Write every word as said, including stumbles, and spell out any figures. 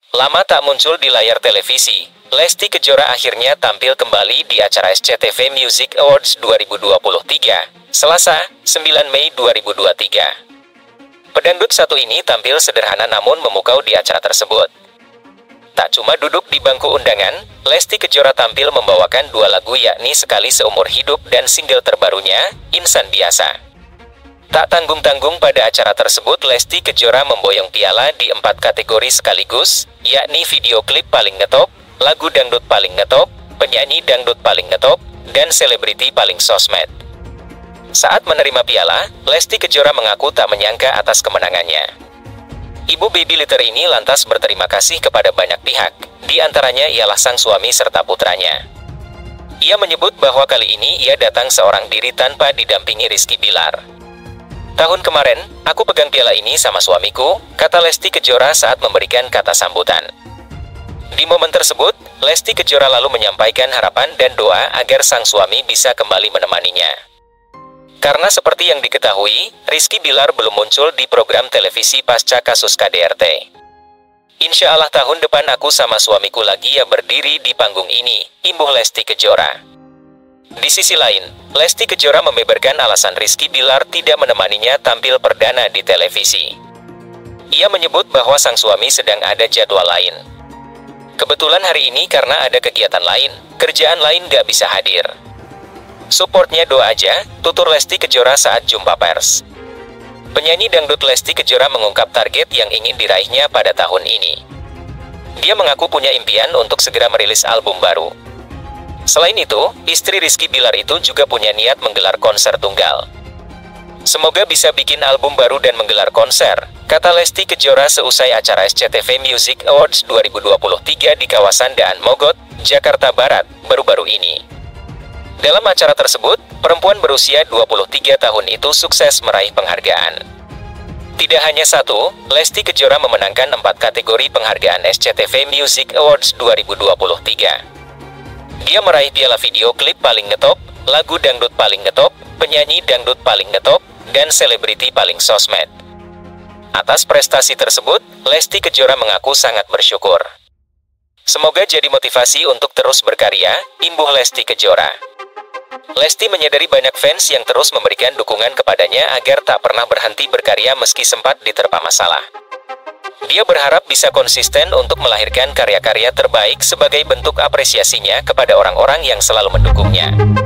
Lama tak muncul di layar televisi, Lesti Kejora akhirnya tampil kembali di acara S C T V Music Awards dua ribu dua puluh tiga, Selasa, sembilan Mei dua ribu dua puluh tiga. Pedangdut satu ini tampil sederhana namun memukau di acara tersebut. Tak cuma duduk di bangku undangan, Lesti Kejora tampil membawakan dua lagu yakni Sekali Seumur Hidup dan single terbarunya, Insan Biasa. Tak tanggung-tanggung pada acara tersebut, Lesti Kejora memboyong piala di empat kategori sekaligus, yakni video klip paling ngetop, lagu dangdut paling ngetop, penyanyi dangdut paling ngetop, dan selebriti paling sosmed. Saat menerima piala, Lesti Kejora mengaku tak menyangka atas kemenangannya. Ibu baby liter ini lantas berterima kasih kepada banyak pihak, di antaranya ialah sang suami serta putranya. Ia menyebut bahwa kali ini ia datang seorang diri tanpa didampingi Rizky Bilar. Tahun kemarin, aku pegang piala ini sama suamiku, kata Lesti Kejora saat memberikan kata sambutan. Di momen tersebut, Lesti Kejora lalu menyampaikan harapan dan doa agar sang suami bisa kembali menemaninya. Karena seperti yang diketahui, Rizky Bilar belum muncul di program televisi pasca kasus K D R T. Insya Allah tahun depan aku sama suamiku lagi ya berdiri di panggung ini, imbuh Lesti Kejora. Di sisi lain, Lesti Kejora membeberkan alasan Rizky Bilar tidak menemaninya tampil perdana di televisi. Ia menyebut bahwa sang suami sedang ada jadwal lain. Kebetulan hari ini karena ada kegiatan lain, kerjaan lain gak bisa hadir. Supportnya doa aja, tutur Lesti Kejora saat jumpa pers. Penyanyi dangdut Lesti Kejora mengungkap target yang ingin diraihnya pada tahun ini. Dia mengaku punya impian untuk segera merilis album baru. Selain itu, istri Rizky Bilar itu juga punya niat menggelar konser tunggal. Semoga bisa bikin album baru dan menggelar konser, kata Lesti Kejora seusai acara S C T V Music Awards dua ribu dua puluh tiga di kawasan Daan Mogot, Jakarta Barat, baru-baru ini. Dalam acara tersebut, perempuan berusia dua puluh tiga tahun itu sukses meraih penghargaan. Tidak hanya satu, Lesti Kejora memenangkan empat kategori penghargaan S C T V Music Awards dua ribu dua puluh tiga. Dia meraih piala video klip paling ngetop, lagu dangdut paling ngetop, penyanyi dangdut paling ngetop, dan selebriti paling sosmed. Atas prestasi tersebut, Lesti Kejora mengaku sangat bersyukur. Semoga jadi motivasi untuk terus berkarya, imbuh Lesti Kejora. Lesti menyadari banyak fans yang terus memberikan dukungan kepadanya agar tak pernah berhenti berkarya meski sempat diterpa masalah. Dia berharap bisa konsisten untuk melahirkan karya-karya terbaik sebagai bentuk apresiasinya kepada orang-orang yang selalu mendukungnya.